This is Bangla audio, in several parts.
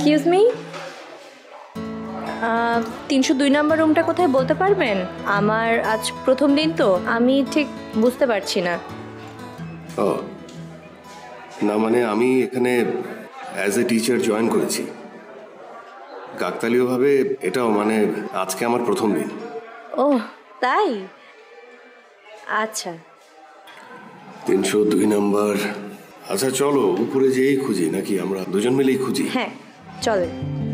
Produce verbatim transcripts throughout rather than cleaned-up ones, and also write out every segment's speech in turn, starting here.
এক্সকিউজ মি, তিনশো দুই নম্বর রুমটা কোথায় বলতে পারবেন? আমার আজ প্রথম দিন তো আমি ঠিক বুঝতে পারছি না। ও না, মানে আমি এখানে অ্যাজ এ টিচার জয়েন করেছি কাকতালীয়ভাবে, এটাও মানে আজকে আমার প্রথম দিন। ও তাই, আচ্ছা। তিনশো দুই নম্বর, আচ্ছা চলো উপরে যেয়েই খুঁজি, নাকি আমরা দুজন মিলেই খুঁজি? হ্যাঁ চলে।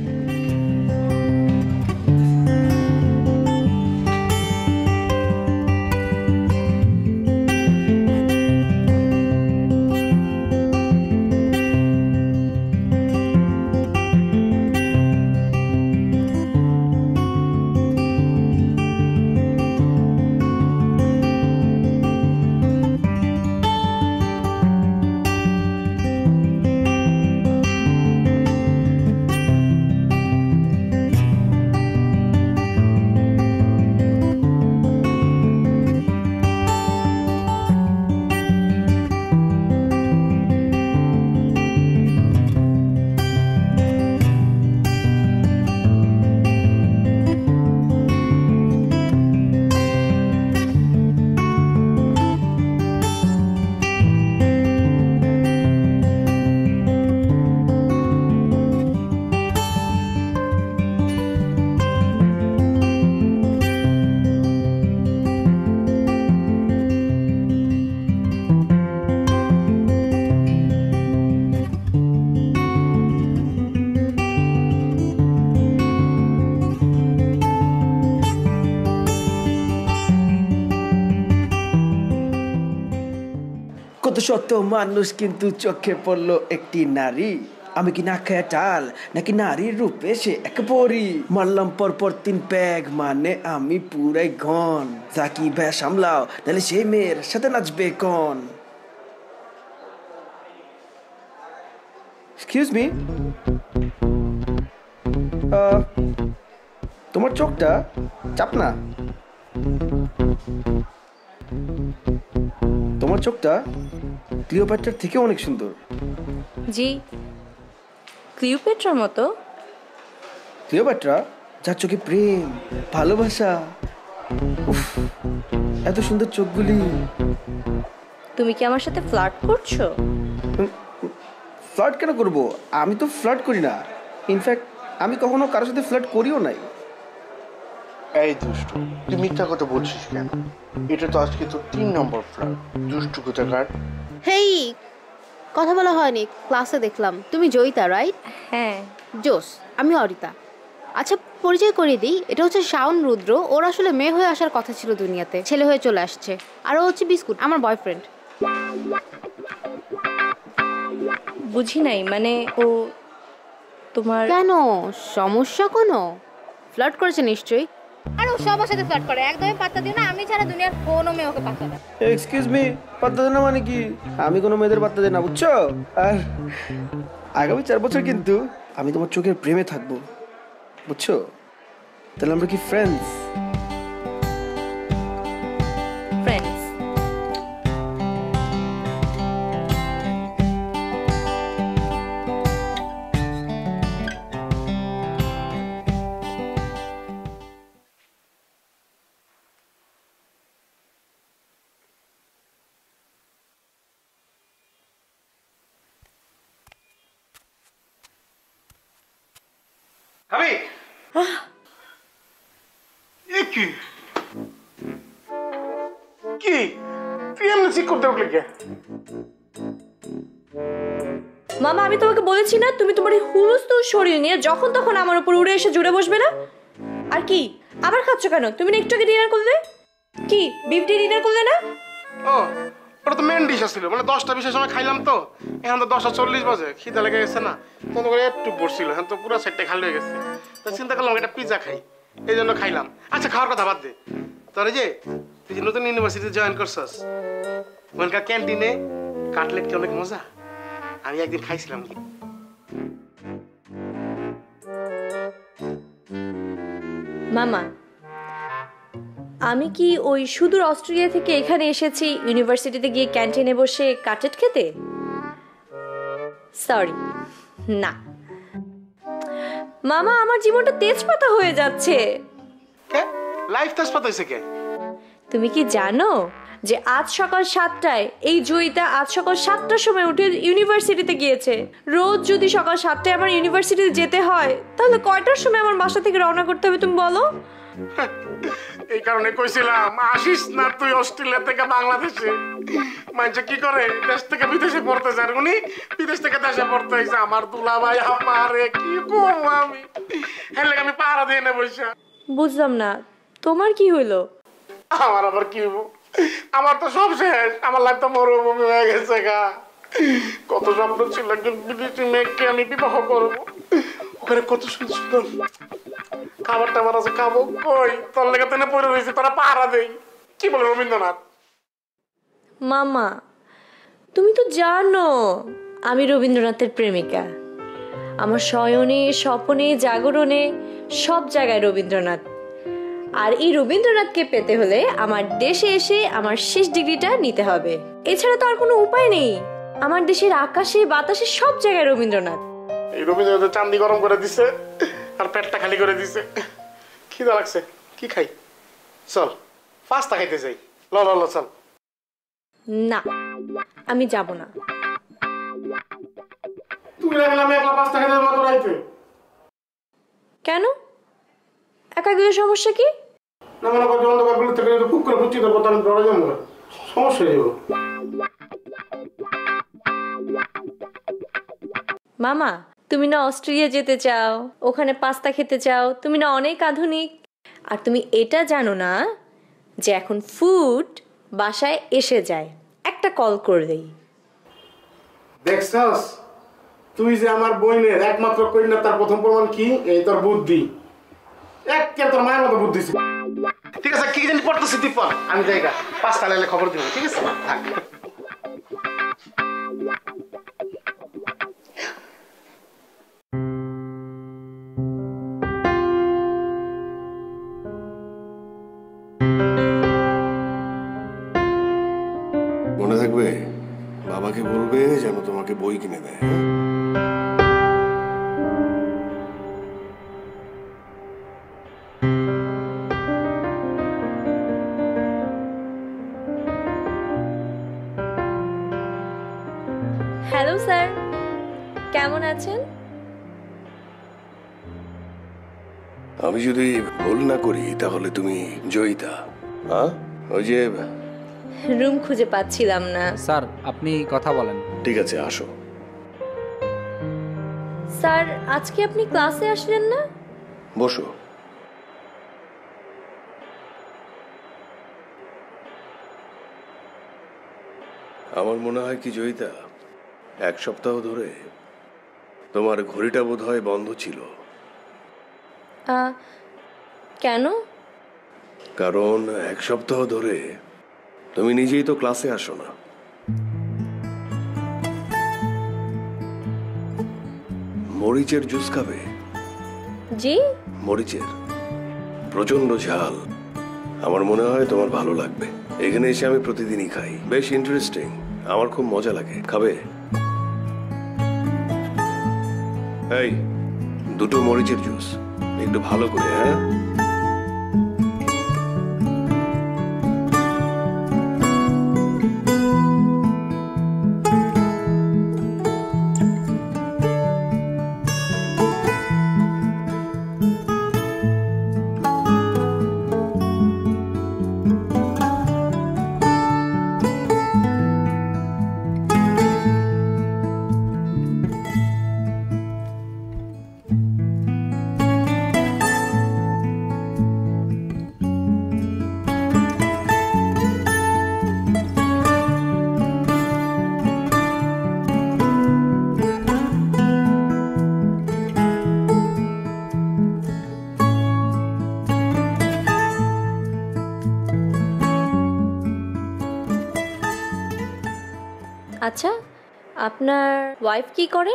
কত শত মানুষ কিন্তু চোখে পড়লো একটি নারী, আমি কি না খায় টাল নাকি নারীর রূপে সে এক পরি, মারলাম পর পর তিন প্যাগ মানে আমি পুরাই ঘন, জাকি ভাই সামলাও নাহলে সেই মেয়ের সাথে নাচবে কোন। এক্সকিউজ মি, তোমার চোখটা চাপ না, তোমার চোখটা ক্লিওপেট্রার থেকে অনেক সুন্দর। জি, ক্লিওপেট্রার মতো? ক্লিওপেট্রা যার চোখে প্রেম ভালোবাসা, উফ এত সুন্দর চোখগুলি। তুমি কি আমার সাথে ফ্লার্ট করছো? ফ্লার্ট কেন করবো, আমি তো ফ্লার্ট করি না, ইনফ্যাক্ট আমি কখনো কারোর সাথে ফ্লার্ট করিও নাই। এই দুষ্টু, তুই মিথ্যা কথা বলছিস কেন? এটা তো আজকে তো তিন নম্বর ফ্ল্যাট। দুষ্টু কোথাকার। হেই, কথা বলা হয়নি, ক্লাসে দেখলাম তুমি জয়িতা, রাইট? হ্যাঁ। জোস, আমি অরিতা। আচ্ছা পরিচয় করিয়ে দিই, এটা হচ্ছে শাওন রুদ্র। ওর আসলে মেয়ে হয়ে আসার কথা ছিল দুনিয়াতে, ছেলে হয়ে চলে আসছে। আর ও হচ্ছে বিস্কুট, আমার বয়ফ্রেন্ড। বুঝি নাই, মানে ও তোমার? কেন, সমস্যা কোনো? ফ্লার্ট করেছে নিশ্চয়ই। আর ও সবার সাথে ফ্লার্ট করে, একদমই পাত্তা দিও না। আমি ছাড়া দুনিয়ার কোনো মেয়ে ওকে পাত্তা দেয় না। এক্সকিউজ মি, পাত্তা দেয় না মানে কি? আমি কোনো মেয়েদের পাত্তা দেয় না, বুঝছো? আর আগামী চার বছর কিন্তু আমি তোমার চোখের প্রেমে থাকবো, বুঝছো? তাহলে আমরা কি ফ্রেন্ডস? ফ্রেন্ডস। আমি কি কি তুই এমনি ঠিক করতে উঠলে কে? মামা, আমি তোমাকে বলেছি না তুমি তোমার এই হুলস্থুল শরীর নিয়ে যখন তখন আমার উপর উড়ে এসে জুড়ে বসবে না। আর কি আবার খাচ্ছ কেন? তুমি না একটু আগে ডিনার করলে? কি বিফ ডি ডিনার করলে না? ও, ওটা তো মেন ডিশ ছিল, মানে দশটা বিশের সময় খাইলাম তো, এখন তো দশটা চল্লিশ বাজে, খিদা লেগে গেছে না, তখন করে একটু বসছিল, এখন তো পুরো সেটটা খালি হয়ে গেছে। তো চিন্তা করলাম একটা পিৎজা খাই, এই জন্য খাইলাম। আচ্ছা খাওয়ার কথা বাদ দে, তোর যে তুই যে নতুন ইউনিভার্সিটিতে জয়েন করছস, ওখানকার ক্যান্টিনে কাটলেট কি অনেক মজা? আমি একদিন খাইছিলাম। মামা, আমি কি ওই সুদূর অস্ট্রেলিয়া থেকে এখানে এসেছি ইউনিভার্সিটিতে গিয়ে ক্যান্টিনে বসে কাটলেট খেতে? সরি, না। মামা আমার জীবনটা তেজপাতা হয়ে যাচ্ছে। কে লাইফ তেজপাতা হয়েছে কে? তুমি কি জানো যে আজ সকাল সাতটায় এই জয়িতা আজ সকাল সাতটার সময় উঠে ইউনিভার্সিটিতে গিয়েছে। রোজ যদি সকাল সাতটায় আমার ইউনিভার্সিটিতে যেতে হয় তাহলে কয়টার সময় আমার বাসা থেকে রওনা করতে হবে তুমি বলো? এই কারণে কইছিলাম আসিস না তুই অস্ট্রেলিয়া থেকে বাংলাদেশে। মানুষে কি করে দেশ থেকে বিদেশে পড়তে যায়, উনি বিদেশ থেকে দেশে পড়তে হয়েছে। আমার দুলা ভাই আমারে কি করবো আমি, হেলে আমি পাহারা দিয়ে নেবো। বুঝলাম না তোমার কি হইলো? আমার আবার কি হবো, আমার তো সব শেষ। আমার লাইফ তো মরুভূমি হয়ে গেছে গা। কত স্বপ্ন ছিল একজন বিদেশি মেয়েকে আমি বিবাহ করবো, ওখানে কত সুন্দর সুন্দর খাবার টাবার আছে, খাবো কই? তোর লেগে তেনে পড়ে রয়েছে, তোরা পাহারা দেই। কি বলে রবীন্দ্রনাথ? মামা তুমি তো জানো আমি রবীন্দ্রনাথের প্রেমিকা। আমার শয়নে স্বপনে জাগরণে সব জায়গায় রবীন্দ্রনাথ। আর এই রবীন্দ্রনাথকে পেতে হলে আমার দেশে এসে আমার শেষ ডিগ্রিটা নিতে হবে, এছাড়া তো আর কোনো উপায় নেই। আমার দেশের আকাশে বাতাসে সব জায়গায় রবীন্দ্রনাথ। এই রবীন্দ্রনাথের চান্দি গরম করে দিছে আর পেটটা খালি করে দিছে। খিদা লাগছে, কি খাই? চল পাস্তা খাইতে যাই। ল ল ল চল। না আমি যাব না। তুমি লাগলে আমি একলা পাস্তা খাইতে যাবো রাইতে? কেন? একা গেলে সমস্যা কি? না মনে করছি অন্ধকার গুলো থেকে খুব করে বুঝতে দেবো, আমি ডরে যাবো, সমস্যা হয়ে যাবো। মামা তুমি না অস্ট্রেলিয়া যেতে চাও, ওখানে পাস্তা খেতে চাও, তুমি না অনেক আধুনিক। আর তুমি এটা জানো না যে এখন ফুড বাসায় এসে যায় একটা কল করলেই। দেখছস তুই যে আমার বোনের একমাত্র কন্যা, তার প্রথম প্রমাণ কি? এই তোর বুদ্ধি। একে তোর মায়ের মতো বুদ্ধি ছিল। ঠিক আছে, কি জানি পড়তেছি তুই পড়, আমি জায়গা পাঁচটা লাইলে খবর দিব। ঠিক আছে থাক। মনে থাকবে, বাবাকে বলবে যেন তোমাকে বই কিনে দেয়। হ্যালো স্যার, কেমন আছেন? আমি যদি ভুল না করি তাহলে তুমি জয়িতা, হ্যাঁ? ওই যে রুম খুঁজে পাচ্ছিলাম না। স্যার আপনি কথা বলেন। ঠিক আছে আসো। স্যার আজকে আপনি ক্লাসে আসলেন না? বসো। আমার মনে হয় কি জয়িতা, এক সপ্তাহ ধরে তোমার ঘড়িটা বোধহয় বন্ধ ছিল। আহ, কেন? কারণ এক সপ্তাহ ধরে তুমি নিজেই তো ক্লাসে আসো না। মরিচের জুস খাবে? জি? মরিচের প্রচন্ড ঝাল, আমার মনে হয় তোমার ভালো লাগবে। এখানে এসে আমি প্রতিদিনই খাই, বেশ ইন্টারেস্টিং, আমার খুব মজা লাগে। খাবে? এই দুটো মরিচের জুস, একটু ভালো করে। হ্যাঁ আচ্ছা, আপনার ওয়াইফ কি করেন?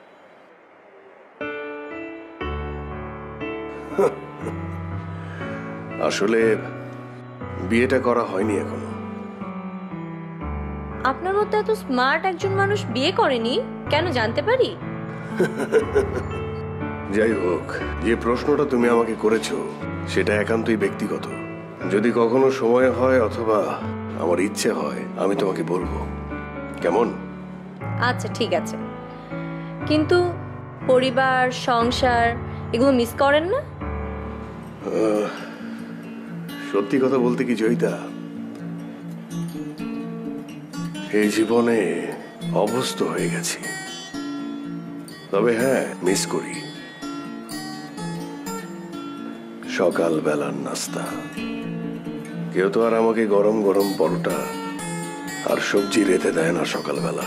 আসলে বিয়েটা করা হয়নি এখনো। আপনার মতো এত স্মার্ট একজন মানুষ বিয়ে করেনি কেন জানতে পারি? যাই হোক, যে প্রশ্নটা তুমি আমাকে করেছো সেটা একান্তই ব্যক্তিগত। যদি কখনো সময় হয় অথবা আমার ইচ্ছে হয় আমি তোমাকে বলবো, কেমন? আচ্ছা ঠিক আছে, কিন্তু পরিবার সংসার এগুলো মিস করেন না? সত্যি কথা বলতে কি জয়িতা, এই জীবনে অভ্যস্ত হয়ে গেছি। তবে হ্যাঁ, মিস করি সকাল বেলার নাস্তা। কেউ তো আর আমাকে গরম গরম পরোটা আর সবজি রেতে দেয় না সকালবেলা।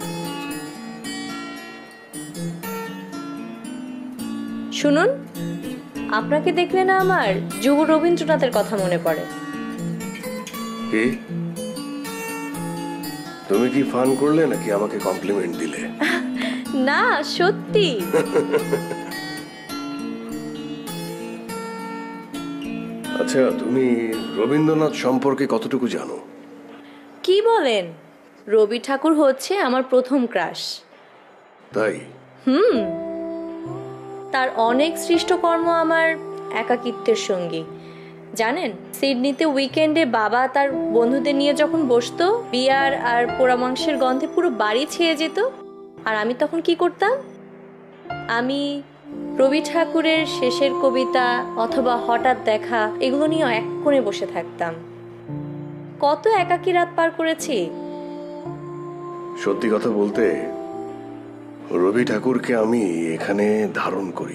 শুনুন, আপনাকে দেখলে না আমার যুব রবীন্দ্রনাথের কথা মনে পড়ে। কি তুমি কি ফান করলে নাকি আমাকে কমপ্লিমেন্ট দিলে? না সত্যি। আচ্ছা, তুমি রবীন্দ্রনাথ সম্পর্কে কতটুকু জানো? কি বলেন, রবি ঠাকুর হচ্ছে আমার প্রথম ক্রাশ। তাই? হুম, তার অনেক সৃষ্টকর্ম আমার একাকিত্বের সঙ্গী। জানেন, সিডনিতে উইকেন্ডে বাবা তার বন্ধুদের নিয়ে যখন বসতো, বিয়ার আর পোড়া মাংসের গন্ধে পুরো বাড়ি ছেয়ে যেত। আর আমি তখন কি করতাম? আমি রবি ঠাকুরের শেষের কবিতা অথবা হঠাৎ দেখা এগুলো নিয়ে এক কোণে বসে থাকতাম। কত একাকী রাত পার করেছি। সত্যি কথা বলতে, রবি ঠাকুরকে আমি এখানে ধারণ করি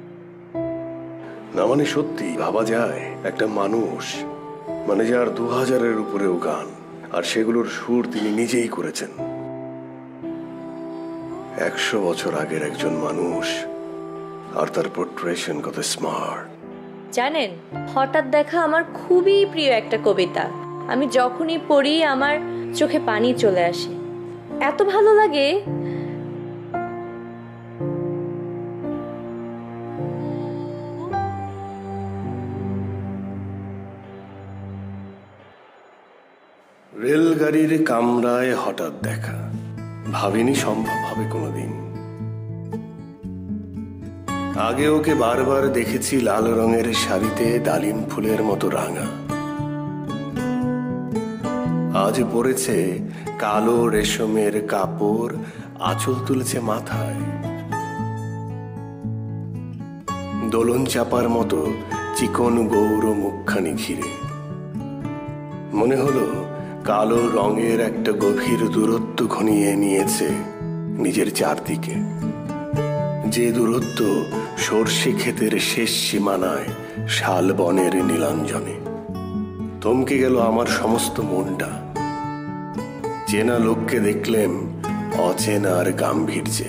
না। মানে সত্যি ভাবা যায়, একটা মানুষ মানে যার দু হাজারের উপরেও গান, আর সেগুলোর সুর তিনি নিজেই করেছেন। একশো বছর আগের একজন মানুষ, আর তার পোর্ট্রেশন কত স্মার্ট। জানেন, হঠাৎ দেখা আমার খুবই প্রিয় একটা কবিতা। আমি যখনই পড়ি আমার চোখে পানি চলে আসে, এত ভালো লাগে। রেলগাড়ির কামরায় হঠাৎ দেখা, ভাবিনি সম্ভব হবে কোনোদিন। আগে ওকে বারবার দেখেছি লাল রঙের শাড়িতে ডালিম ফুলের মতো রাঙা, আজ পরেছে কালো রেশমের কাপড়, আঁচল তুলেছে মাথায়। দোলন চাপার মতো চিকন গৌর মুখখানি ঘিরে মনে হলো কালো রঙের একটা গভীর দূরত্ব ঘনিয়ে নিয়েছে নিজের চারদিকে, যে দূরত্ব সর্ষে ক্ষেতের শেষ সীমানায় শাল বনের নীলাঞ্জনে। থমকে গেল আমার সমস্ত মনটা। চেনা লোককে দেখলেন অচেনার গাম্ভীর্যে।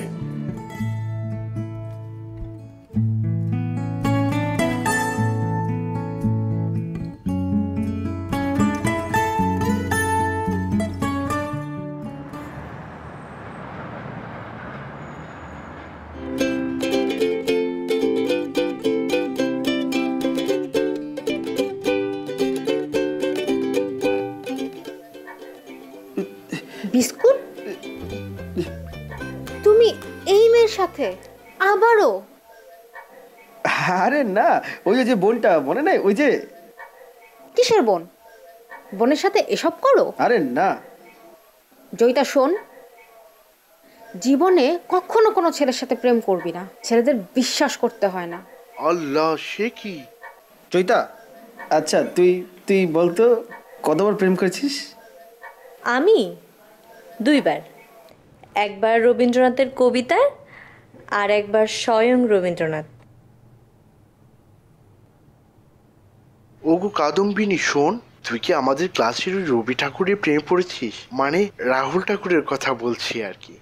বিস্কুট? তুমি এই মেয়ের সাথে আবারও? আরে না, ওই যে বোনটা মনে নাই? ওই যে কিসের বোন? বোনের সাথে এসব করো? আরে না জয়িতা শোন, জীবনে কখনো কোনো ছেলের সাথে প্রেম করবি না। ছেলেদের বিশ্বাস করতে হয় না। আল্লাহ, সে কি? চৈতা, আচ্ছা তুই তুই বলতো কতবার প্রেম করেছিস? আমি দুইবার। একবার রবীন্দ্রনাথের কবিতা, আর একবার স্বয়ং রবীন্দ্রনাথ। ওগো কাদম্বিনী, শোন, তুই কি আমাদের ক্লাসের ওই রবি ঠাকুরের প্রেমে পড়েছিস? মানে রাহুল ঠাকুরের কথা বলছি আর কি।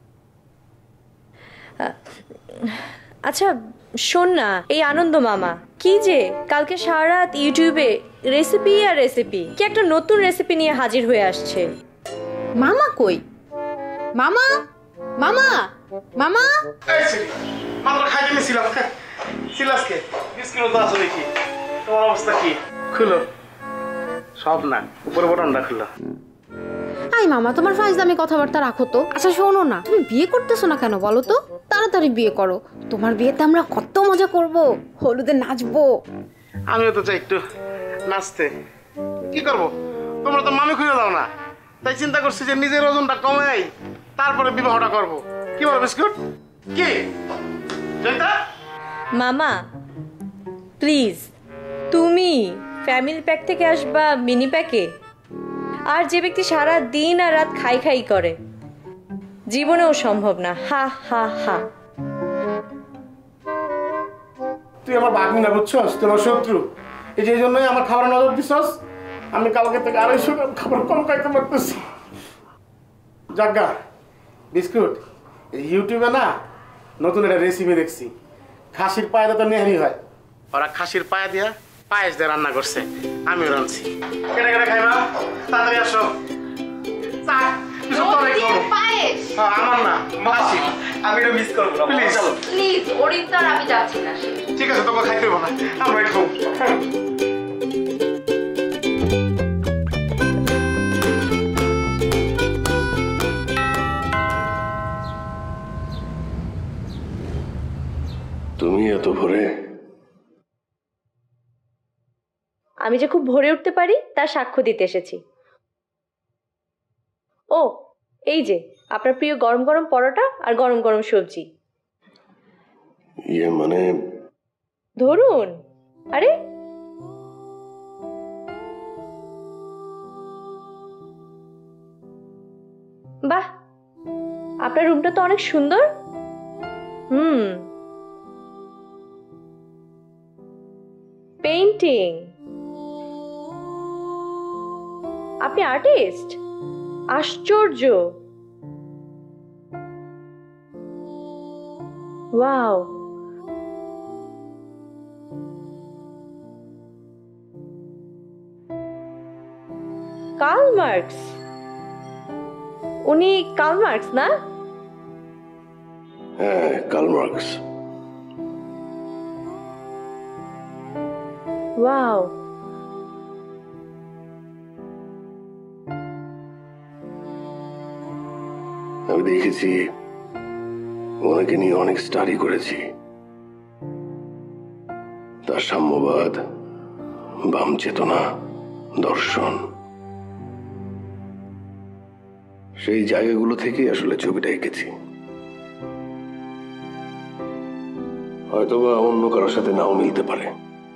আচ্ছা শোন না, এই আনন্দ মামা কি যে কালকে সারা রাত ইউটিউবে রেসিপি আর রেসিপি, কি একটা নতুন রেসিপি নিয়ে হাজির হয়ে আসছে। মামা কই? মামা, মামা, মামা। এই সিরি, মাত্র খাইতে নিয়েছিলাম। সিলাসকে বিস্কুট তো আছে দেখি। তোমার অবস্থা কি? খুলো সব না, উপরে বটনটা খুলো। আই মামা, তোমার ফাইজলামি কথাবার্তা রাখো তো। আচ্ছা শোনো না, তুমি বিয়ে করতেছো না কেন বলো তো? তাড়াতাড়ি বিয়ে করো, তোমার বিয়েতে আমরা কত মজা করব, হলুদে নাচবো। আমিও তো চাই একটু নাচতে। কি করব, তোমরা তো মামি খুঁজে দাও না, তাই চিন্তা করছি যে নিজের ওজনটা কমাই তারপরে বিবাহটা করব। কি বল বিস্কুট? কি জয়িতা? মামা প্লিজ, তুমি ফ্যামিলি প্যাক থেকে আসবা মিনি প্যাকে? আর যে ব্যক্তি সারা দিন আর রাত খাই খাই করে, জীবনেও সম্ভব না। হা হা হা। তুই আমার ভাগ্নি না, বুঝছস? তুই আমার শত্রু। এই যে এই জন্যই আমার খাবার নজর দিছস। আমি কালকে থেকে আড়াইশো গ্রাম খাবার কম খাইতে পারতেছি। জাগা বিস্কুট, এই ইউটিউবে না নতুন একটা রেসিপি দেখছি, খাসির পায়ে তো নেহারি হয়, ওরা খাসির পায়ে দিয়া পায়েস দিয়ে রান্না করছে, আমিও রাঁধছি। কেটে কেটে খাইবা, তাড়াতাড়ি আসো। চা, কিছু তো অনেক গরম। হ্যাঁ, আমার না, খাসি। আমি এটা মিস করবো না, প্লিজ প্লিজ অরিন্দর, আমি যাচ্ছি না। ঠিক আছে, তোকে খাইতে হবে না, আমরা একটু। তুমি এত ভোরে? আমি যে খুব ভোরে উঠতে পারি তার সাক্ষ্য দিতে এসেছি। ও এই যে আপনার প্রিয় গরম গরম পরোটা আর গরম গরম সবজি। ইয়ে মানে ধরুন। আরে বাহ, আপনার রুমটা তো অনেক সুন্দর। হুম, পেইন্টিং। আপনি আর্টিস্ট? আশ্চর্য। Wow, Karl Marx. উনি কার্ল মার্কস না? হ্যাঁ, কার্ল মার্কস। ওয়াও, আমি দেখেছি, ওনাকে নিয়ে অনেক স্টাডি করেছি। তার সাম্যবাদ, বাম চেতনা, দর্শন, সেই জায়গাগুলো থেকে আসলে ছবিটা এঁকেছি। হয়তোবা অন্য কারোর সাথে নাও মিলতে পারে।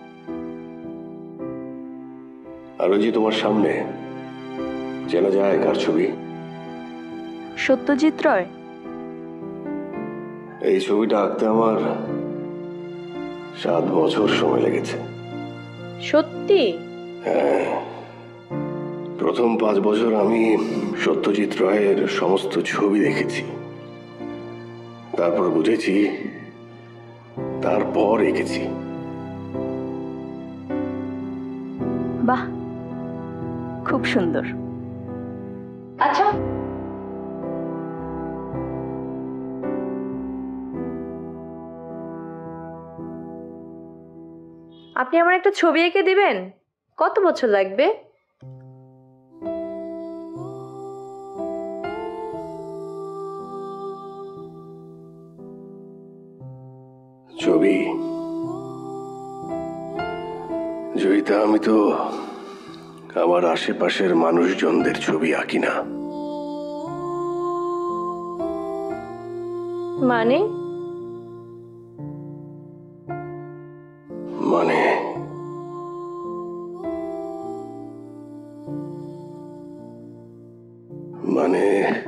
আর ওই যে তোমার সামনে, চেনা যায় কার ছবি? সত্যজিৎ রায়। এই ছবিটা আঁকতে আমার সাত বছর সময় লেগেছে। সত্যি? হ্যাঁ, প্রথম পাঁচ বছর আমি সত্যজিৎ রায়ের সমস্ত ছবি দেখেছি, তারপর বুঝেছি, তারপর এঁকেছি। বাহ, খুব সুন্দর। আচ্ছা, আপনি আমার একটা ছবি এঁকে দিবেন? কত বছর লাগবে? ছবি? জয়িতা, আমি তো আমার আশেপাশের মানুষজনদের ছবি আঁকি না। মানে? মানে মানে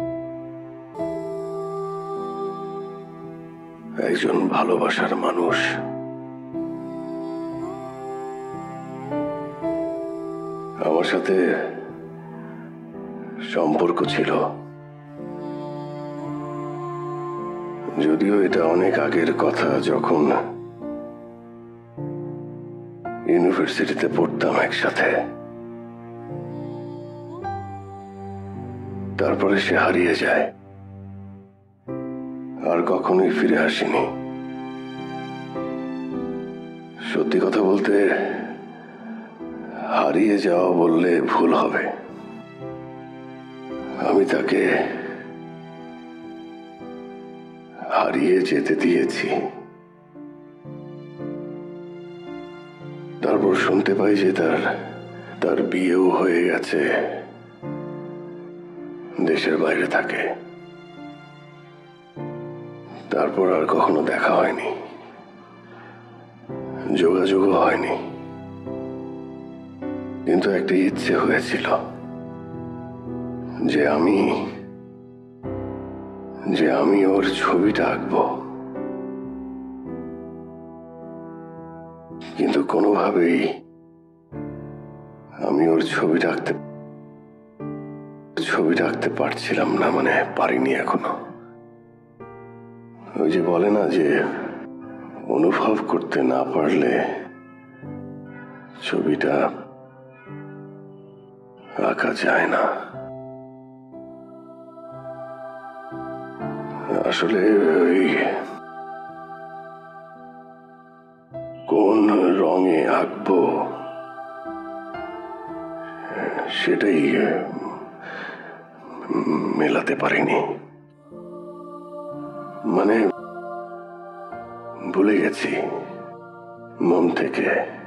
একজন ভালোবাসার মানুষ আমার সাথে সম্পর্ক ছিল, যদিও এটা অনেক আগের কথা, যখন ইউনিভার্সিটিতে পড়তাম একসাথে। তারপরে সে হারিয়ে যায়, আর কখনোই ফিরে আসেনি। সত্যি কথা বলতে, হারিয়ে যাওয়া বললে ভুল হবে। আমি তাকে হারিয়ে যেতে দিয়েছি। তারপর শুনতে পাই যে তার তার বিয়েও হয়ে গেছে, দেশের বাইরে থাকে। তারপর আর কখনো দেখা হয়নি, যোগাযোগও হয়নি। কিন্তু একটা ইচ্ছে হয়েছিল যে আমি যে আমি ওর ছবিটা আঁকবো, কিন্তু কোনোভাবেই আমি ওর ছবিটা আঁকতে ছবিটা আঁকতে পারছিলাম না, মানে পারিনি এখনো। ওই যে বলে না যে অনুভব করতে না পারলে ছবিটা আঁকা যায় না। আসলে ওই কোন রঙে আঁকবো সেটাই মেলাতে পারিনি, মানে ভুলে গেছি মন থেকে,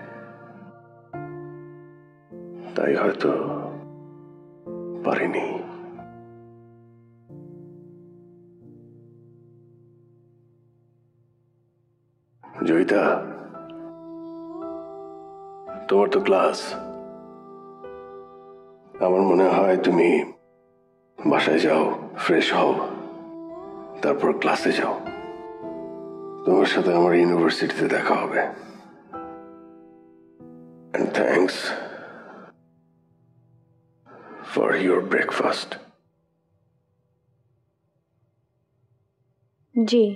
তাই হয়তো পারিনি। জয়িতা, তোমার তো ক্লাস। আমার মনে হয় তুমি বাসায় যাও, ফ্রেশ হও, তারপর ক্লাসে যাও। তোমার সাথে আমার ইউনিভার্সিটিতে দেখা হবে। And thanks for your breakfast. জি।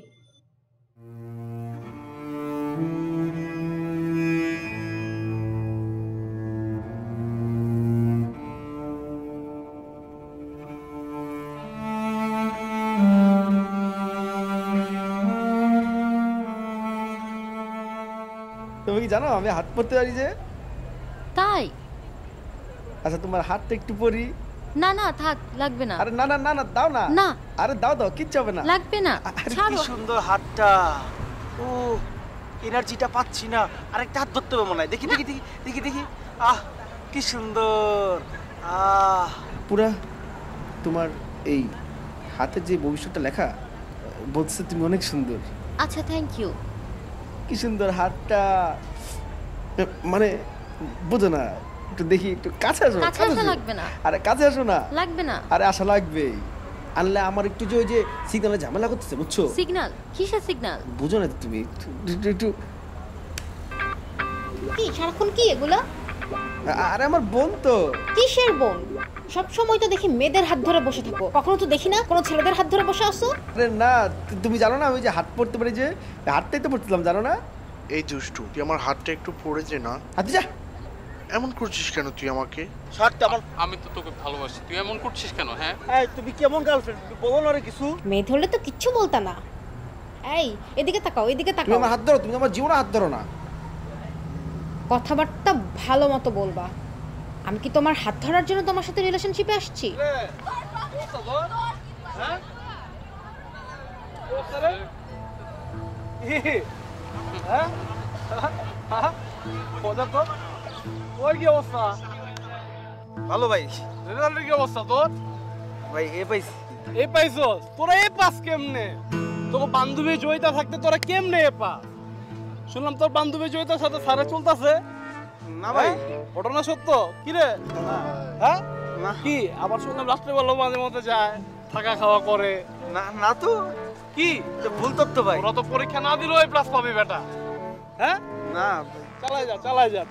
তুমি কি জানো আমি হাত পরতে পারি যে? তাই? আচ্ছা তোমার হাতটা একটু পরি। না না থাক, লাগবে না। আরে না না না না দাও না। না। আরে দাও দাও, কিচ্ছু হবে না। লাগবে না, আরে কি ছাড়ো। সুন্দর হাতটা। ও এনার্জিটা পাচ্ছি না। আরেকটা হাত ধরতে হবে মনে হয়। দেখি দেখি দেখি দেখি দেখি। আহ কি সুন্দর। আহ পুরা তোমার এই হাতে যে ভবিষ্যৎটা লেখা, বলছে তুমি অনেক সুন্দর। আচ্ছা থ্যাংক ইউ। কি সুন্দর হাতটা, মানে বুঝো না, একটু দেখি, একটু কাছে আসো। কাছে আসা লাগবে না। আরে কাছে আসো না। লাগবে না। আরে আসা লাগবে। আনলে আমার একটু যে ওই যে সিগন্যালে ঝামেলা করতেছে, বুঝছো? সিগন্যাল? কিসের সিগন্যাল? বুঝো না তুমি? একটু একটু কি সারাক্ষণ কি এগুলা? আরে আমার বোন তো। কিসের বোন? সব সময় তো দেখি মেয়েদের হাত ধরে বসে থাকো, কখনো তো দেখি না কোনো ছেলেদের হাত ধরে বসে আসো। আরে না, তুমি জানো না আমি যে হাত পড়তে পারি, যে হাতটাই তো পড়ছিলাম, জানো না? এই দুষ্টু, তুই আমার হাতটা একটু পড়েছে না? আচ্ছা যা, এমন করছিস কেন তুই আমাকে? ছাড়তে আমার। আমি তো তোকে ভালোবাসি, তুই এমন করছিস কেন? হ্যাঁ এই তুমি কেমন গার্লফ্রেন্ড বলো না রে কিছু। মেয়ে ধরলে তো কিচ্ছু বলতা না। এই এদিকে তাকাও, এদিকে তুমি তাকাও। আমার হাত ধরো, তুমি আমার জীবনে হাত ধরো না। কথাবার্তা ভালো মতো বলবা। আমি কি তোমার হাত ধরার জন্য তোমার সাথে রিলেশনশিপে আসছি? ভালো ভাই। রেজাল্টের কি অবস্থা তোর? ভাই এ পাইছি। এ পাইছস? তোরা এ পাস কেমনে? তোকে বান্ধবী জয়িতা থাকতে তোরা কেমনে এ পাস? শুনলাম তোর বান্ধবী জয়িতার সাথে সারা চলতেছে। না ভাই, ঘটনা সত্য? কি রে? হ্যাঁ না কি? আবার শুনলাম রাত্রেবেলা মাঝে মধ্যে যায়, থাকা খাওয়া করে। না না তো। কি ভুল তথ্য ভাই। ওরা তো পরীক্ষা না দিলেও এই প্লাস পাবি বেটা। হ্যাঁ না চালাই যা চালাই যা।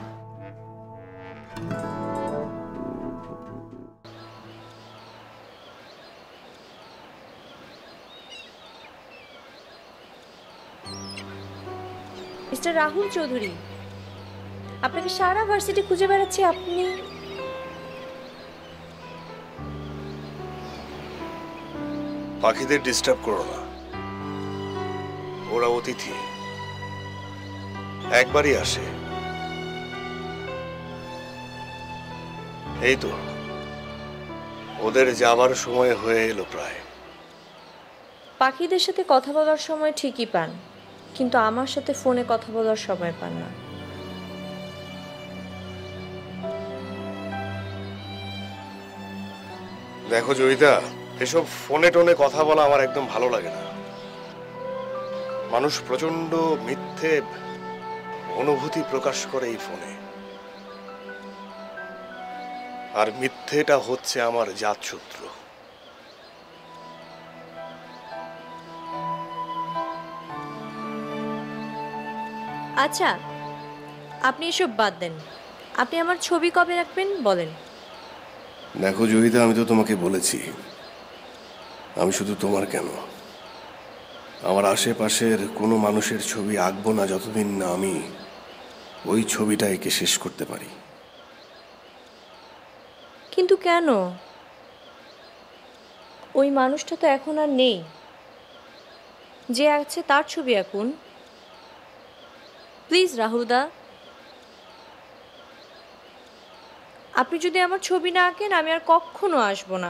মিস্টার রাহুল চৌধুরী, আপনাকে সারা ভার্সিটি খুঁজে বেড়াচ্ছি, আপনি পাখিদের ডিস্টার্ব করো না, ওরা অতিথি, একবারই আসে। এই তো ওদের যাবার সময় হয়ে এলো প্রায়। পাখিদের সাথে কথা বলার সময় ঠিকই পান, কিন্তু আমার সাথে ফোনে কথা বলার সময় পান না। দেখো জয়িতা, এসব ফোনে টোনে কথা বলা আমার একদম ভালো লাগে না। মানুষ প্রচন্ড মিথ্যে অনুভূতি প্রকাশ করে এই ফোনে, আর মিথ্যেটা হচ্ছে আমার জাতসূত্র। আচ্ছা, আপনি এসব বাদ দেন। আপনি আমার ছবি কবে রাখবেন বলেন। দেখো জয়িতা, আমি তো তোমাকে বলেছি, আমি শুধু তোমার কেন, আমার আশেপাশের কোনো মানুষের ছবি আঁকবো না যতদিন না আমি ওই ছবিটা এঁকে শেষ করতে পারি। কিন্তু কেন? ওই মানুষটা তো এখন আর নেই, যে আছে তার ছবি আঁকুন প্লিজ রাহুলদা। আপনি যদি আমার ছবি না আঁকেন আমি আর কখনো আসবো না।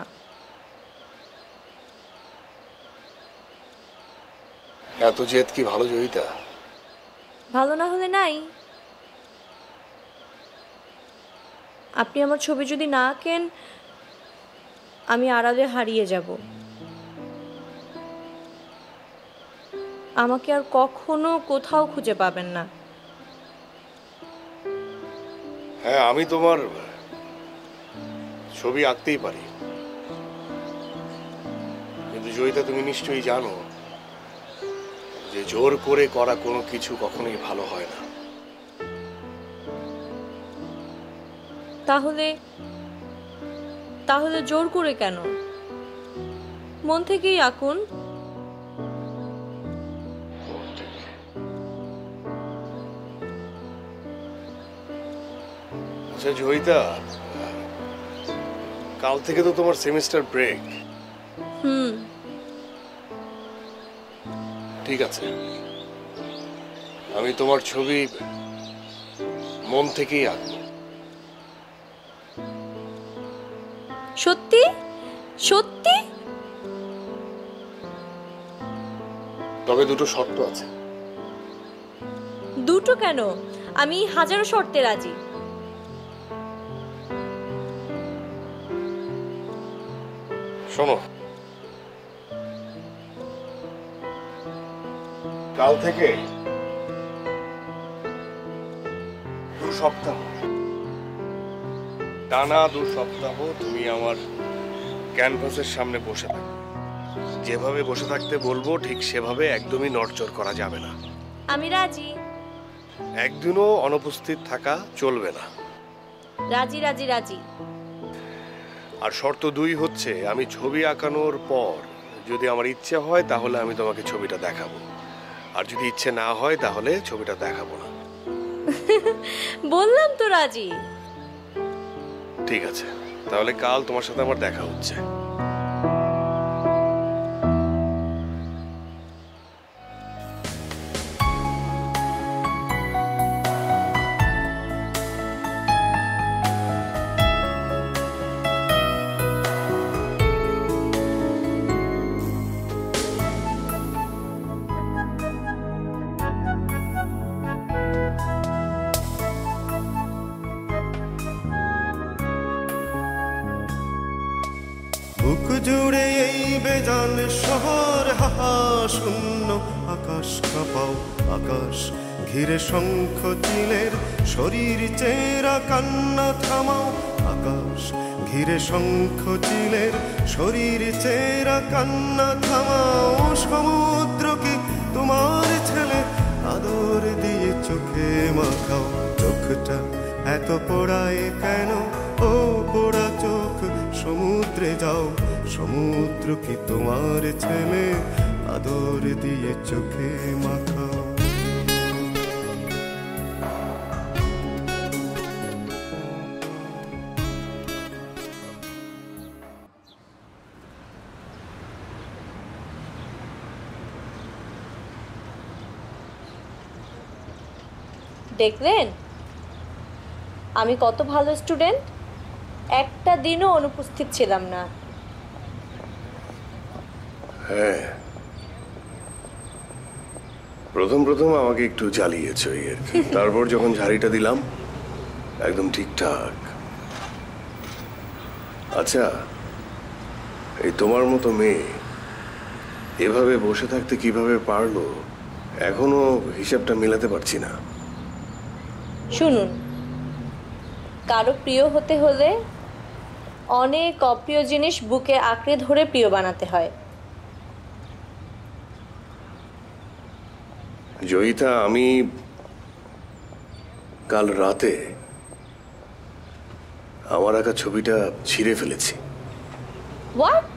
এত জেদ কি ভালো জয়িতা? ভালো না হলে নাই। আপনি আমার ছবি যদি না আঁকেন আমি আড়ালে হারিয়ে যাব। আমাকে আর কখনো কোথাও খুঁজে পাবেন না। হ্যাঁ, আমি তোমার ছবি আঁকতেই পারি, কিন্তু জয়িতা তুমি নিশ্চয়ই জানো যে জোর করে করা কোনো কিছু কখনোই ভালো হয় না। তাহলে তাহলে জোর করে কেন? মন থেকেই আঁকুন। আচ্ছা জয়িতা, কাল থেকে তো তোমার সেমিস্টার ব্রেক। হুম, ঠিক আছে, আমি তোমার ছবি মন থেকেই আঁকবো। সত্যি সত্যি? তবে দুটো শর্ত আছে। দুটো কেন, আমি হাজারো শর্তে রাজি। শোনো, কাল থেকে দু সপ্তাহ টানা দু সপ্তাহ তুমি আমার ক্যানভাসের সামনে বসে থাকবে। যেভাবে বসে থাকতে বলবো ঠিক সেভাবে একদমই নড়চড় করা যাবে না। আমি রাজি। একদিনও অনুপস্থিত থাকা চলবে না। রাজি রাজি রাজি। আর শর্ত দুই হচ্ছে, আমি ছবি আঁকানোর পর যদি আমার ইচ্ছে হয় তাহলে আমি তোমাকে ছবিটা দেখাবো, আর যদি ইচ্ছে না হয় তাহলে ছবিটা দেখাবো না। বললাম তো রাজি। ঠিক আছে, তাহলে কাল তোমার সাথে আমার দেখা হচ্ছে। বুক জুড়ে এই বেজান শহর, হাহা শূন্য আকাশ কাঁপাও আকাশ ঘিরে শঙ্খ চিলের শরীর চেরা কান্না থামাও আকাশ ঘিরে শঙ্খ চিলের শরীর চেরা কান্না থামাও। সমুদ্র কি তোমার ছেলে, আদর দিয়ে চোখে মাখাও। চোখটা এত পোড়ায় কেন, ও পোড়া চোখ সমুদ্রে যাও। সমুদ্র কি তোমার ছেলে, আদর দিয়ে চোখে মাখাও। দেখলেন আমি কত ভালো স্টুডেন্ট, একটা দিনও অনুপস্থিত ছিলাম না। হ্যাঁ, প্রথম প্রথম আমাকে একটু জ্বালিয়েছ এই আর কি। তারপর যখন ঝাড়িটা দিলাম একদম ঠিকঠাক। আচ্ছা, এই তোমার মতো মেয়ে এভাবে বসে থাকতে কিভাবে পারলো এখনো হিসাবটা মেলাতে পারছি না। শুনুন, কারো প্রিয় হতে হলে অনেক অপ্রিয় জিনিস বুকে আঁকড়ে ধরে প্রিয় বানাতে হয়। জয়িতা, আমি কাল রাতে আমার আঁকা ছবিটা ছিঁড়ে ফেলেছি। হোয়াট?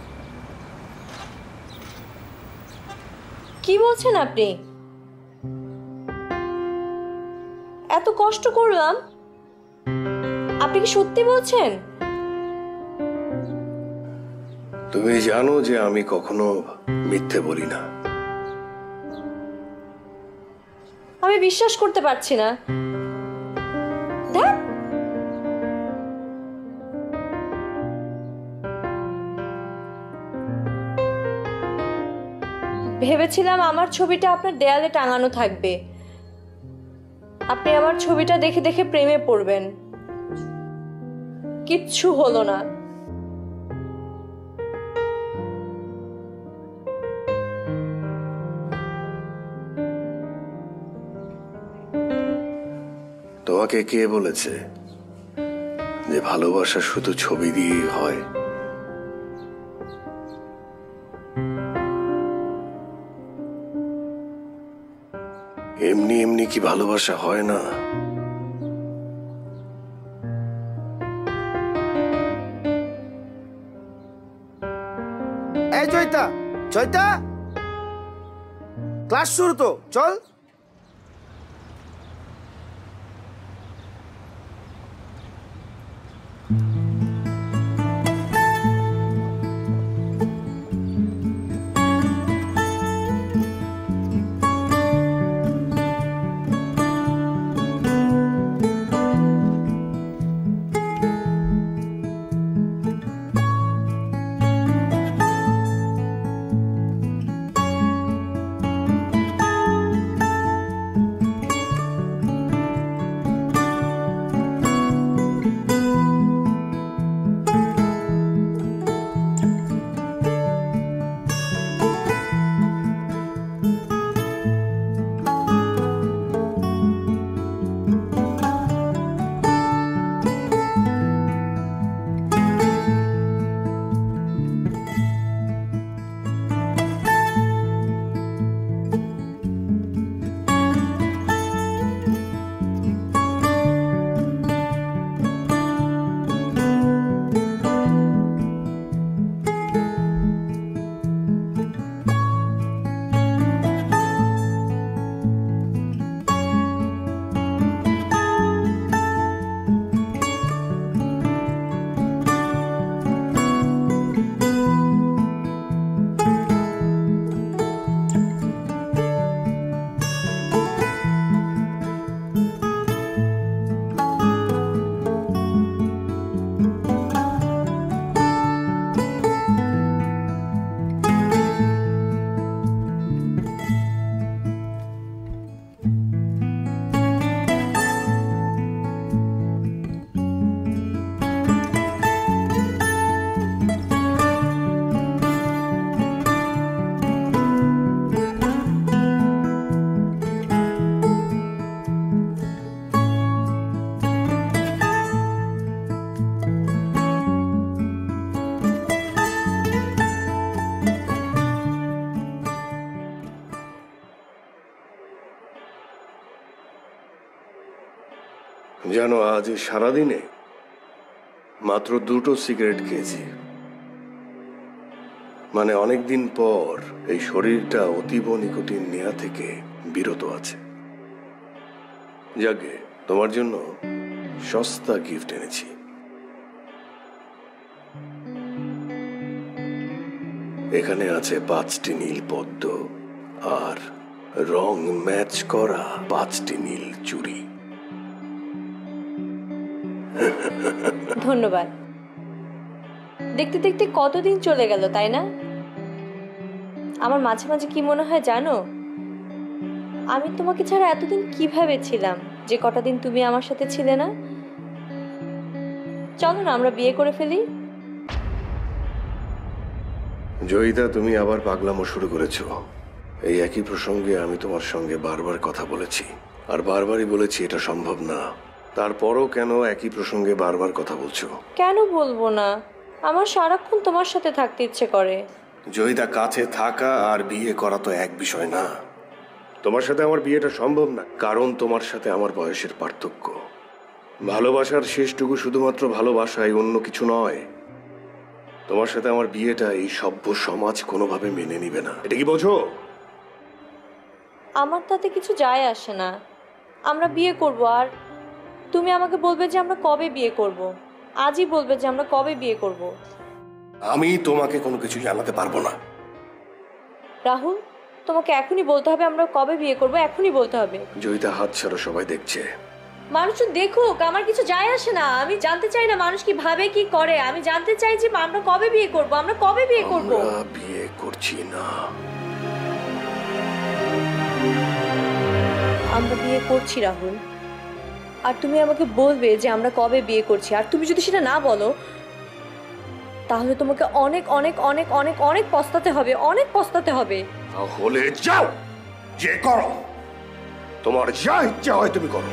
কি বলছেন আপনি? এত কষ্ট করলাম, আপনি কি সত্যি বলছেন? তুমি জানো যে আমি কখনো মিথ্যে বলি না। আমি বিশ্বাস করতে পারছি না। ধ্যাৎ। ভেবেছিলাম আমার ছবিটা আপনার দেয়ালে টাঙানো থাকবে, আপনি আমার ছবিটা দেখে দেখে প্রেমে পড়বেন। কিচ্ছু হলো না। তোমাকে কে বলেছে যে ভালোবাসা শুধু ছবি দিয়েই হয়? এমনি এমনি কি ভালোবাসা হয় না? এই জয়িতা, জয়িতা, ক্লাস শুরু তো, চল। জানো, আজ সারাদিনে মাত্র দুটো সিগারেট খেয়েছি। মানে অনেকদিন পর এই শরীরটা অতীব নিকোটিন নেওয়া থেকে বিরত আছে। যাকে তোমার জন্য সস্তা গিফট এনেছি। এখানে আছে পাঁচটি নীল পদ্ম আর রং ম্যাচ করা পাঁচটি নীল চুড়ি। ধন্যবাদ। দেখতে দেখতে কতদিন চলে গেল, তাই না? আমার মাঝে মাঝে কি মনে হয় জানো, আমি তোমাকে ছাড়া এতদিন কিভাবে ছিলাম, যে কটা দিন তুমি আমার সাথে ছিলে না। চলো না আমরা বিয়ে করে ফেলি। জয়িতা, তুমি আবার পাগলামো শুরু করেছো। এই একই প্রসঙ্গে আমি তোমার সঙ্গে বারবার কথা বলেছি, আর বারবারই বলেছি এটা সম্ভব না। তারপরও কেন একই প্রসঙ্গে বারবার কথা বলছো? কেন বলবো না, আমার সারাক্ষণ তোমার সাথে থাকতে ইচ্ছে করে। জয়িতা, কাছে থাকা আর বিয়ে করা তো এক বিষয় না। তোমার সাথে আমার বিয়েটা সম্ভব না, কারণ তোমার সাথে আমার বয়সের পার্থক্য। ভালোবাসার শেষটুকু শুধুমাত্র ভালোবাসাই, অন্য কিছু নয়। তোমার সাথে আমার বিয়েটা এই সভ্য সমাজ কোনোভাবে মেনে নিবে না, এটা কি বোঝো? আমার তাতে কিছু যায় আসে না, আমরা বিয়ে করব। আর তুমি আমাকে বলবে যে আমরা কবে বিয়ে করব, আজই বলবে যে আমরা কবে বিয়ে করব। আমি তোমাকে কোনো কিছু জানাতে পারবো না। রাহুল, তোমাকে এখনই বলতে হবে আমরা কবে বিয়ে করব, এখনই বলতে হবে। জয়িতা, হাত ছাড়ো, সবাই দেখছে। মানুষজন দেখুক, আমার কিছু যায় আসে না। আমি জানতে চাই না মানুষ কি ভাবে কি করে, আমি জানতে চাই যে আমরা কবে বিয়ে করব, আমরা কবে বিয়ে করব। আমরা বিয়ে করছি না। আমরা বিয়ে করছি রাহুল, আর তুমি আমাকে বলবে যে আমরা কবে বিয়ে করছি। আর তুমি যদি সেটা না বলো তাহলে তোমাকে অনেক অনেক অনেক অনেক অনেক পস্তাতে হবে, অনেক পস্তাতে হবে। তাহলে যাও, যে করো, তোমার যা ইচ্ছা হয় তুমি করো।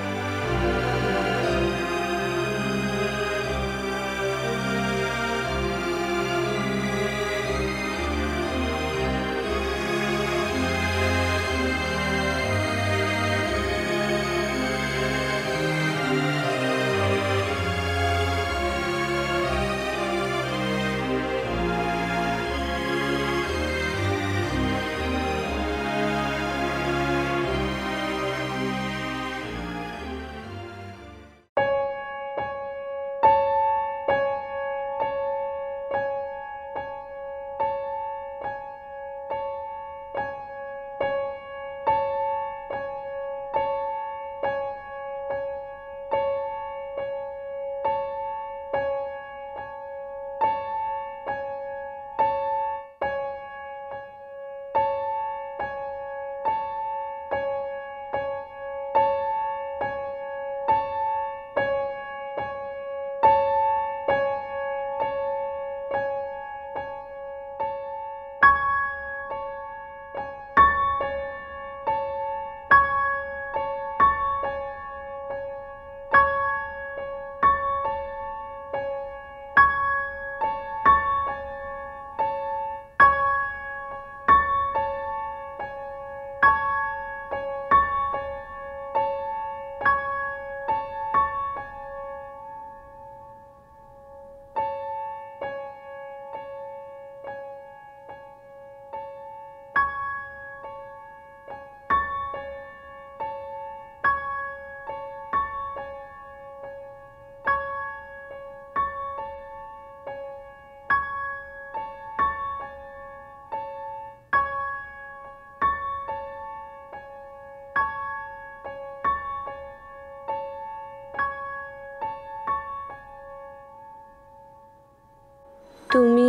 তুমি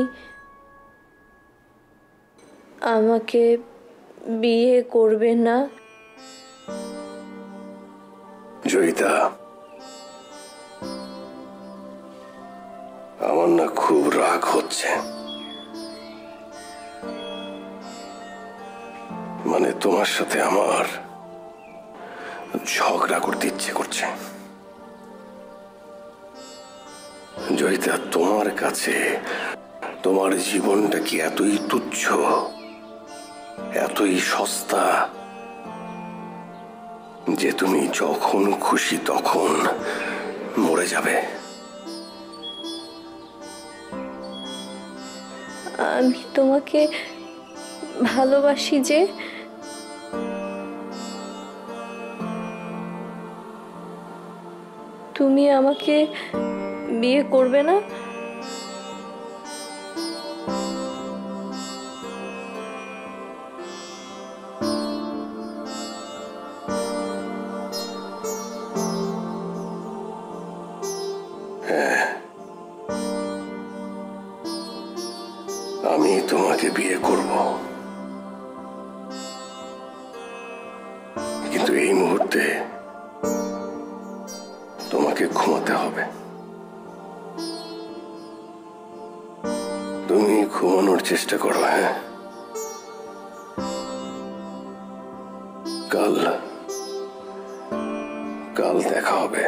আমাকে বিয়ে করবে না? জয়িতা, আমার না খুব রাগ হচ্ছে। মানে তোমার সাথে আমার ঝগড়া করতে ইচ্ছে করছে। জয়িতা, তোমার কাছে তোমার জীবনটা কি এতই তুচ্ছ, এতই সস্তা যে তুমি যখন খুশি তখন মরে যাবে? আমি তোমাকে ভালোবাসি যে। তুমি আমাকে বিয়ে করবে না? হ্যাঁ, আমি তোমাকে বিয়ে করব, তোমাকে ঘুমাতে হবে। তুমি ঘুমানোর চেষ্টা করো। হ্যাঁ, কাল কাল দেখা হবে।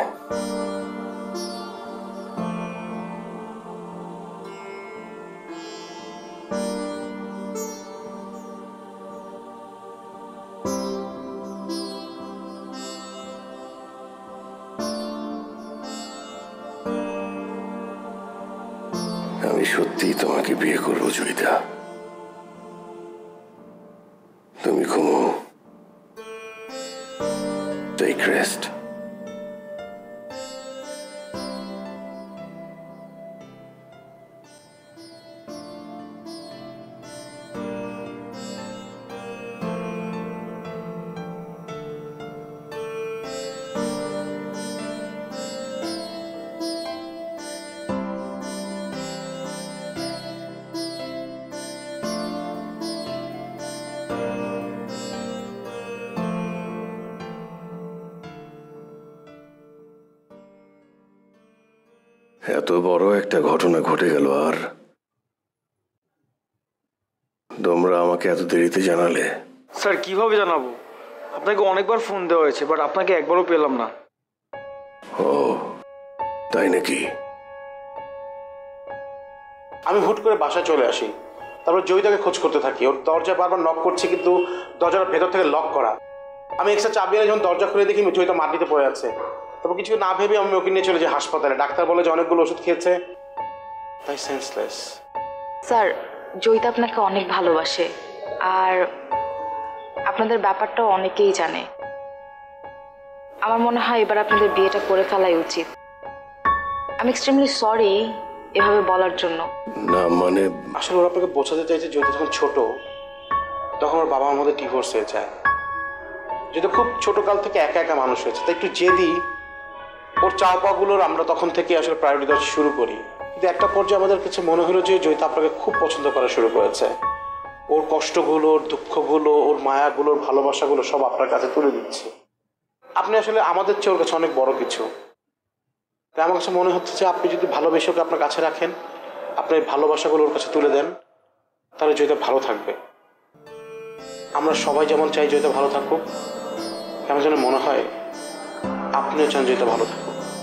আমি সত্যিই তোমাকে বিয়ে করবো জয়িতা। তুমি ঘুমো, টেক রেস্ট। এত বড় একটা ঘটনা ঘটে গেল, আর তোমরা আমাকে এত দেরিতে জানালে? স্যার কিভাবে জানাবো? আপনাকে অনেকবার ফোন দেওয়া হয়েছে, বাট আপনাকে একবারও পেলাম না। ও তাই নাকি? আমি হুট করে বাসায় চলে আসি, তারপর জয়িতাকে খোঁজ করতে থাকি। ওর দরজা বারবার নক করছে, কিন্তু দরজার ভেতর থেকে লক করা। আমি এক্সট্রা চাবি এনে যখন দরজা খুলে দেখি জয়িতা মাটিতে পড়ে আছে। তারপর কিছু না ভেবে আমি ওকে নিয়ে চলে যাই হাসপাতালে। ডাক্তার বলে যে অনেকগুলো ওষুধ খেয়েছে, তাই সেন্সলেস। স্যার, জয়িতা আপনাকে অনেক ভালোবাসে, আর আপনাদের ব্যাপারটাও অনেকেই জানে। আমার মনে হয় এবার আপনাদের বিয়েটা করে ফেলাই উচিত। আমি এক্সট্রিমলি সরি এভাবে বলার জন্য। না মানে আসলে ওরা আপনাকে বোঝাতে চাইছে জয়িতা যখন ছোট তখন ওর বাবা মার মধ্যে ডিভোর্স হয়ে যায়। যেটা খুব ছোট কাল থেকে একা একা মানুষ হয়েছে, তাই একটু জেদি। ওর চাওয়াগুলোর আমরা তখন থেকে আসলে প্রায়োরিটি দেওয়া শুরু করি। কিন্তু একটা পর্যায়ে আমাদের কাছে মনে হলো যে জয়িতা আপনাকে খুব পছন্দ করা শুরু করেছে। ওর কষ্টগুলো, ওর দুঃখগুলো, ওর মায়াগুলো, ওর ভালোবাসাগুলো সব আপনার কাছে তুলে দিচ্ছে। আপনি আসলে আমাদের চেয়ে ওর কাছে অনেক বড় কিছু। তাই আমার কাছে মনে হচ্ছে যে আপনি যদি ভালোবেসে ওকে আপনার কাছে রাখেন, আপনার ভালোবাসাগুলো ওর কাছে তুলে দেন, তাহলে জয়িতা ভালো থাকবে। আমরা সবাই যেমন চাই জয়িতা ভালো থাকুক, কেন যেন মনে হয় আপনিও চান জয়িতা ভালো থাকুক।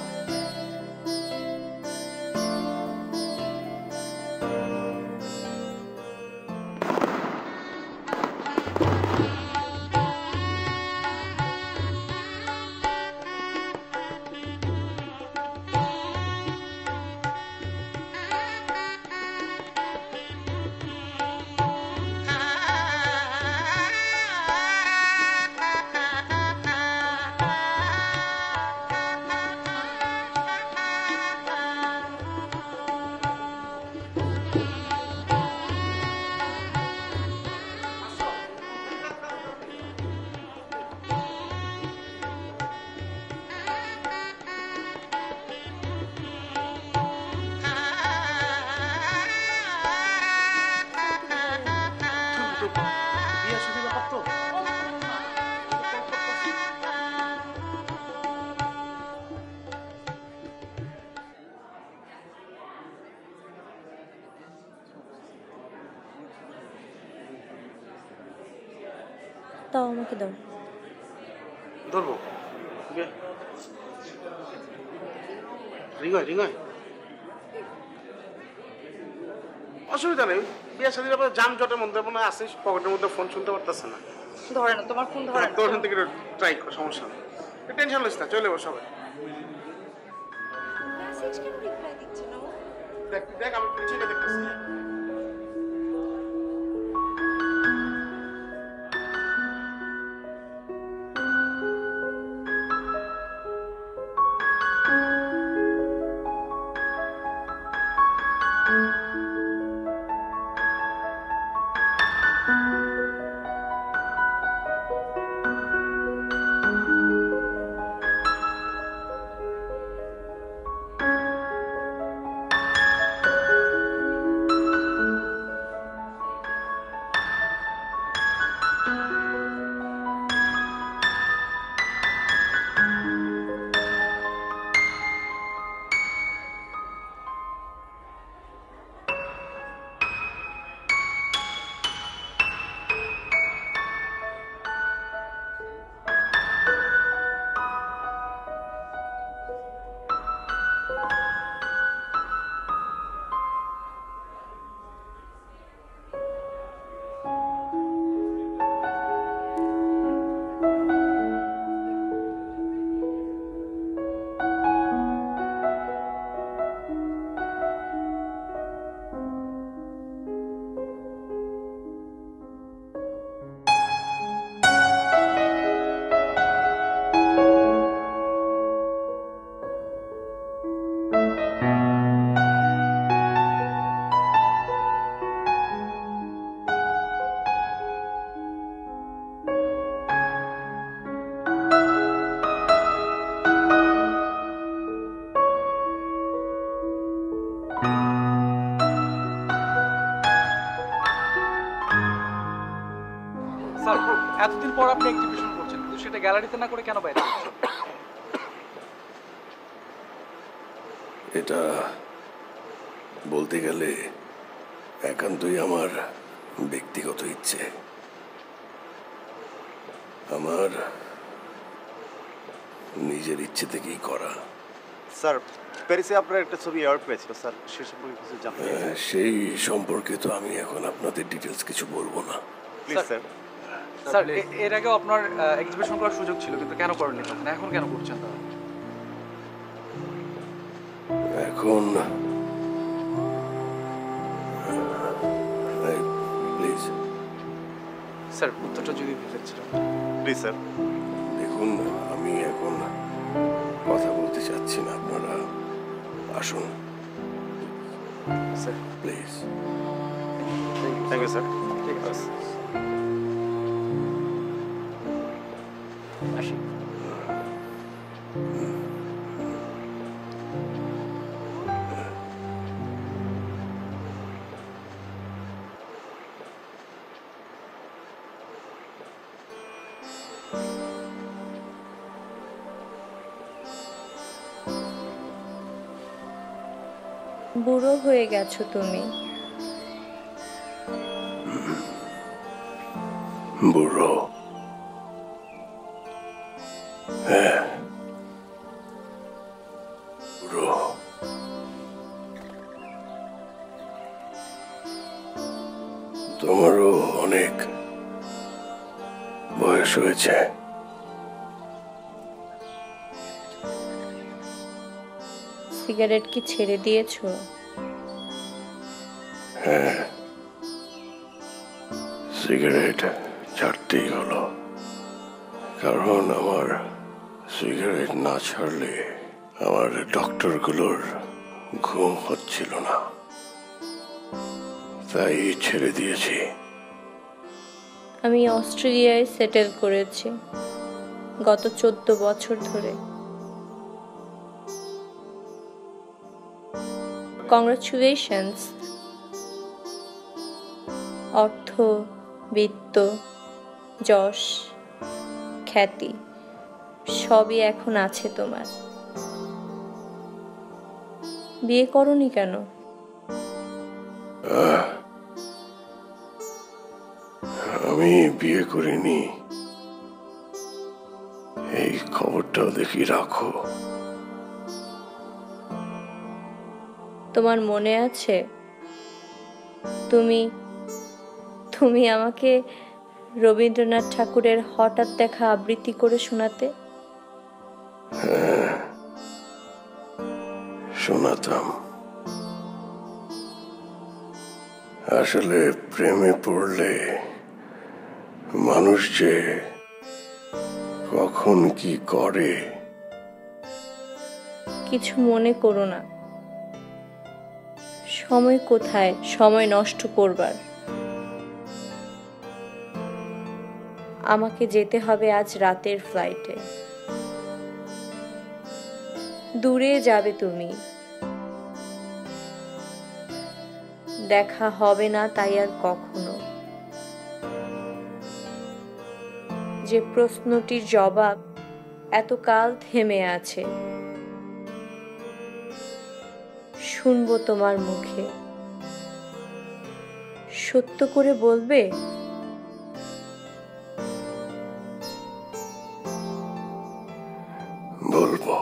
তাও আমাকে দাও। ধরবো রিঙ্গয় রিঙ্গয় অসুবিধা নেই। বিয়ে শাদীর ব্যাপারে যানজটের মধ্যে মনে হয় আসিস, পকেটের মধ্যে ফোন শুনতে পারতেছে না। ধরে না, তোমার ফোন ধরে না। তোর ওখান থেকে ট্রাই কর, সমস্যা নেই। টেনশন লিস না, চলে যাবো সবাই। দেখ দেখ আমি পিছিয়ে দেখতেছি। পর আপনি এক্সিবিশন করছেন, কিন্তু সেটা গ্যালারিতে না করে কেন বাইরে করছেন? এটা বলতে গেলে একান্তই আমার ব্যক্তিগত ইচ্ছে। আমার নিজের ইচ্ছে থেকেই করা। স্যার, প্যারিসে আপনার একটা ছবি অ্যাওয়ার্ড পেয়েছিল স্যার, সে সম্পর্কে কিছু জানতে চাই। হ্যাঁ, সেই সম্পর্কে তো আমি এখন আপনাদের ডিটেলস কিছু বলবো না। Please sir. স্যার, এ- এর আগেও আপনার এক্সিবিশন করার সুযোগ ছিল, কিন্তু কেন করেননি তখন? এখন কেন করছেন তাহলে? এখন প্লিজ স্যার, উত্তরটা যদি দিতে চান। Please sir. দেখুন, আমি এখন কথা বলতে চাচ্ছি না, আপনারা আসুন sir. Please. Thank you sir. ঠিক আছে, আসি। বুড়ো হয়ে গেছো তুমি। বুড়ো? হ্যাঁ, বুড়ো। তোমারও অনেক বয়স হয়েছে। সিগারেট কি ছেড়ে দিয়েছো? হ্যাঁ, সিগারেট ছাড়তেই হলো, কারণ আমার সিগারেট না ছাড়লে আমার ডক্টরগুলোর ঘুম হচ্ছিল না, তাই ছেড়ে দিয়েছি। আমি অস্ট্রেলিয়ায় সেটেল করেছি গত চোদ্দ বছর ধরে। কংগ্রাচুলেশনস। অর্থ, বিত্ত, যশ, খ্যাতি সবই এখন আছে তোমার। বিয়ে করনি কেন? আহ, আমি বিয়ে করিনি, এই খবরটাও দেখি রাখো। তোমার মনে আছে তুমি তুমি আমাকে রবীন্দ্রনাথ ঠাকুরের হঠাৎ দেখা আবৃত্তি করে শোনাতে? হ্যাঁ, শোনাতাম। আসলে প্রেমে পড়লে মানুষ যে কখন কি করে। কিছু মনে করো না। সময় কোথায় সময় নষ্ট করবার? আমাকে যেতে হবে আজ রাতের ফ্লাইটে। দূরে যাবে তুমি, দেখা হবে না তাই আর কখনো। যে প্রশ্নটির জবাব এতকাল থেমে আছে, শুনবো তোমার মুখে। সত্য করে বলবে? বলবো।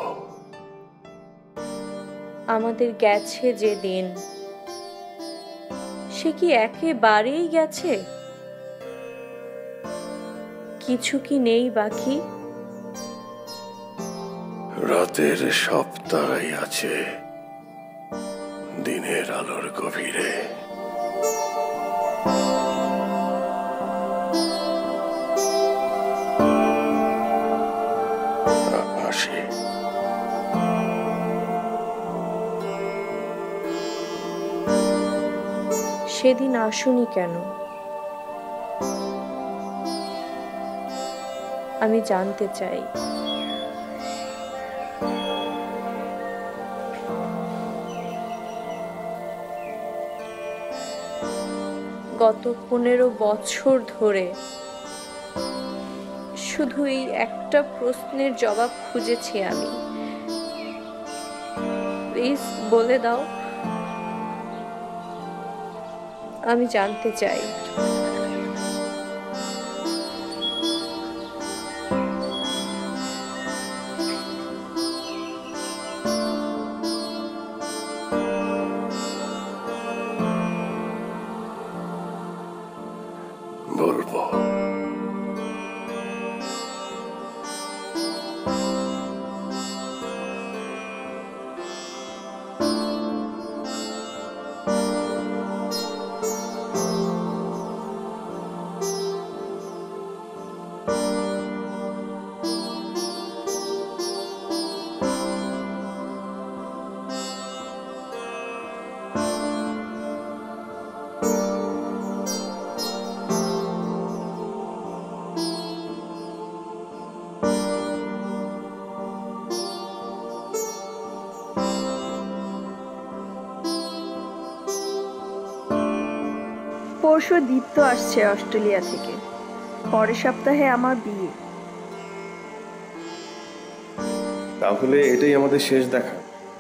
আমাদের গেছে যে দিন, সে কি একেবারেই গেছে? কিছু কি নেই বাকি? রাতের সব তারাই আছে দিনের আলোর গভীরে। আসি। সেদিন আসুনি কেন? আমি জানতে চাই। গত পনেরো বছর ধরে শুধু এই একটা প্রশ্নের জবাব খুঁজেছি আমি। প্লিজ বলে দাও, আমি জানতে চাই। বলবো। পরশু দীপ্ত আসছে অস্ট্রেলিয়া থেকে। পরের সপ্তাহে আমার বিয়ে। তাহলে এটাই আমাদের শেষ দেখা।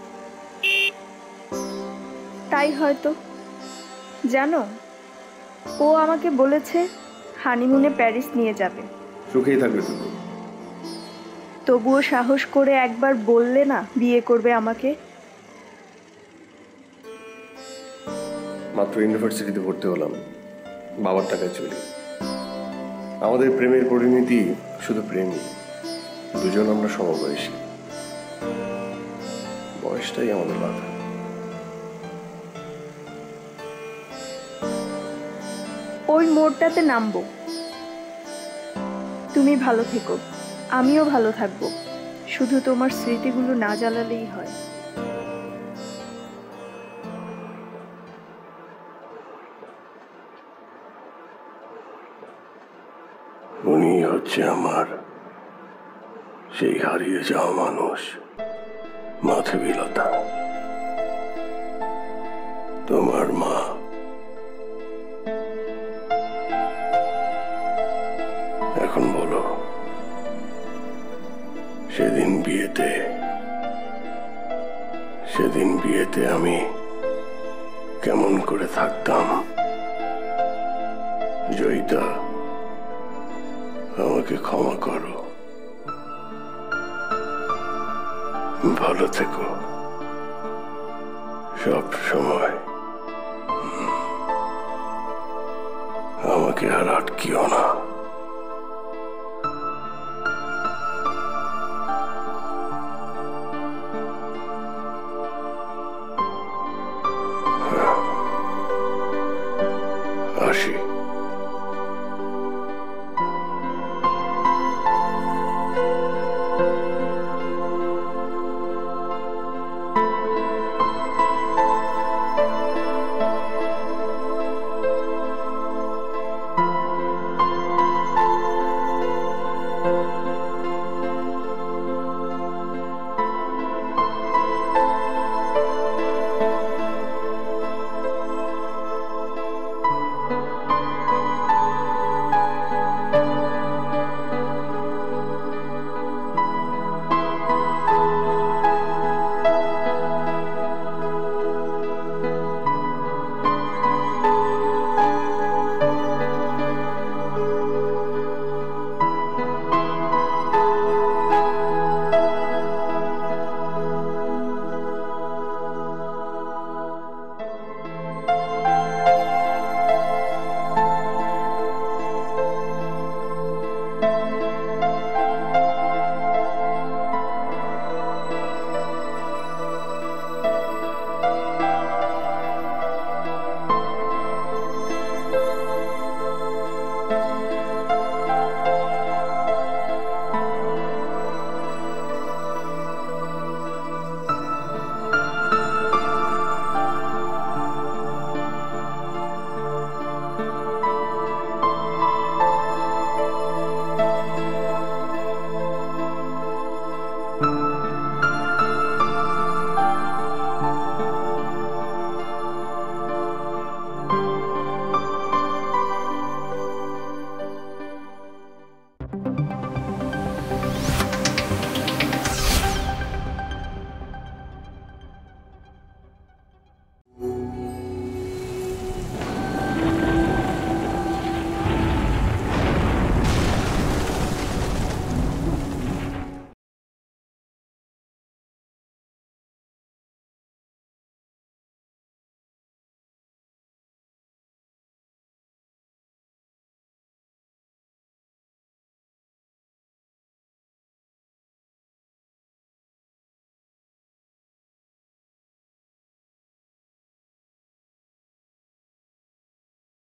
তাই হয়তো। জানো, ও আমাকে বলেছে হানিমুনে প্যারিস নিয়ে যাবে। সুখেই থাকবে তুমি। তবুও সাহস করে একবার বললে না বিয়ে করবে আমাকে। মাত্র ইউনিভার্সিটিতে ভর্তি হলাম, বাবার টাকায় চলি। আমাদের প্রেমের পরিণতি শুধু প্রেমই। দুজন আমরা সমবয়সী, বয়সটাই আমাদের বাধা। ওই মোড়টাতে নামবো। তুমি ভালো থেকো, আমিও ভালো থাকবো। শুধু তোমার স্মৃতিগুলো না জ্বালালেই হয়। উনি হচ্ছে আমার সেই হারিয়ে যাওয়া মানুষ, মাধবীলতা, তোমার মা। এখন বলো, সেদিন বিয়েতে সেদিন বিয়েতে আমি কেমন করে থাকতাম? জয়িতা, আমাকে ক্ষমা করো। ভালো থেকো সব সময়। আমাকে আর আটকিও না।